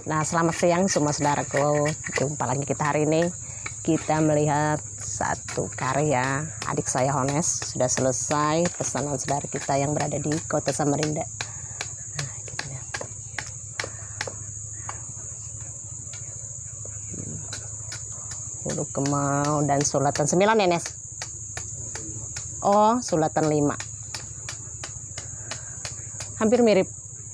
Nah, selamat siang semua saudaraku. Jumpa lagi kita hari ini. Kita melihat satu karya adik saya Hones. Sudah selesai pesanan saudara kita yang berada di Kota Samarinda. Nah, gitu ya. Hulu Kemau dan Sulatan 9 ya, Nes? Oh, Sulatan 5. Hampir mirip.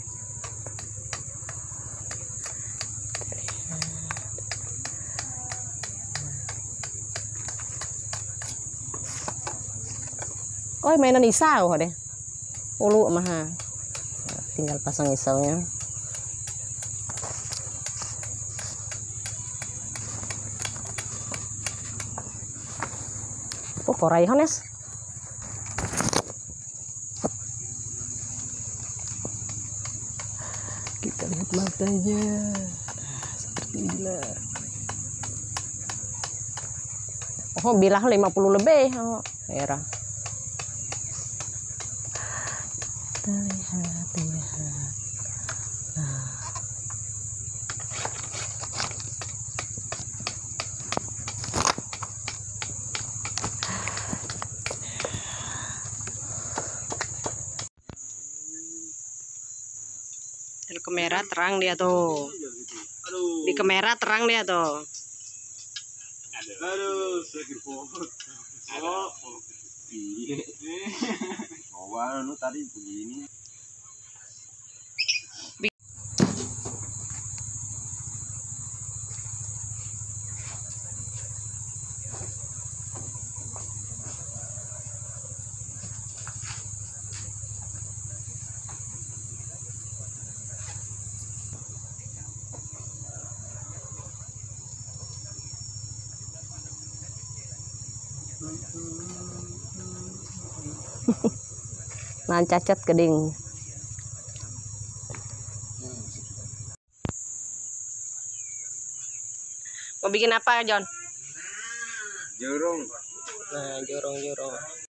Oh, mainan isau deh. Ulu mah. Tinggal pasang isaunya. Oh, korai Hones. Kita lihat matanya. Seperti inilah. Oh, bilah 50 lebih. Oh, merah. Lihat. Nah. Di kamera terang dia tuh. Di kamera terang dia tuh. Aduh, sakit pohon. Oh, iya. Coba lu tadi begini. Nah, cacat geding. Mau bikin apa, John? Jorong. Nah, jorong-jorong.